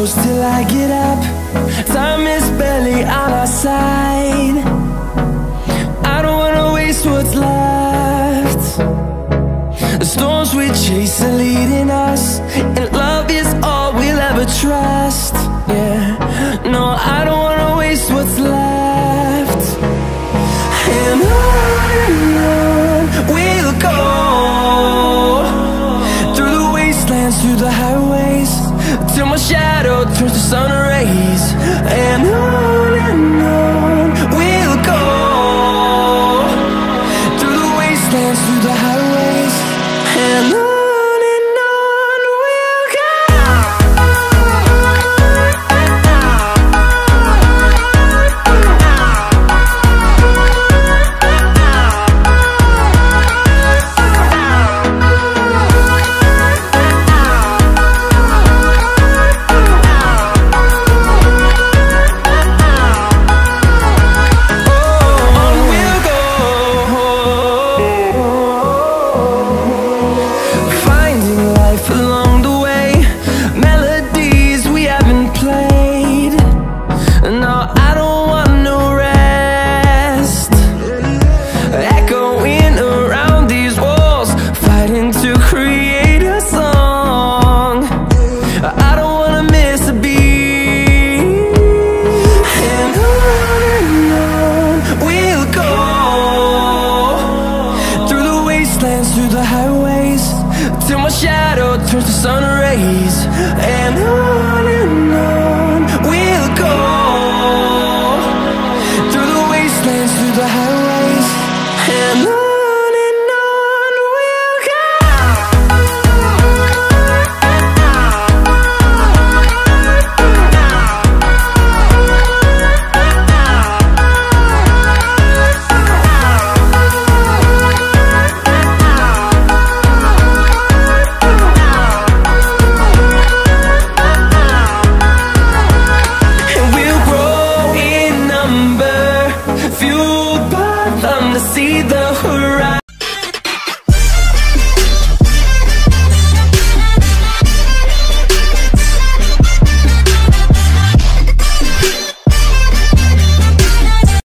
close till I get up. Time is barely on our side. I don't wanna waste what's left. The storms we chase are leading us, and love is all we'll ever trust. Yeah, no, I don't wanna waste what's left. And on we'll go, through the wastelands, through the highways, till my shadow turns to sun rays. And on we'll go, through the wastelands, through the highways, and on we'll go. Through the highways, till my shadow turns to sun rays. And on we'll go, through the wastelands, through the highways, and on. Fueled by them to see the horizon.